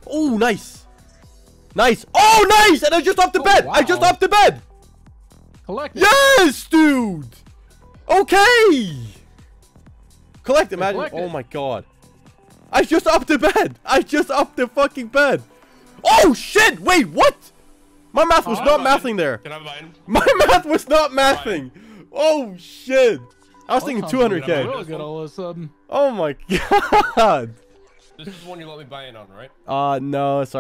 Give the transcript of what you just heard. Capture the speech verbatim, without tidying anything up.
Oh, nice. Nice. Oh, nice. And I just off the Oh, bed. wow. I just off the bed. Collect it. Yes, dude. Okay. Collect it, man. Collect Oh, it. my God. I just upped the bed. I just upped the fucking bed. Oh, shit. Wait, what? My math was Uh, not mathing there. Can I have mine? My math was not mathing. Oh, shit. I was thinking two hundred K. Real good all of a sudden. Oh, my God. This is one you let me buy in on, right? Uh, no, sorry.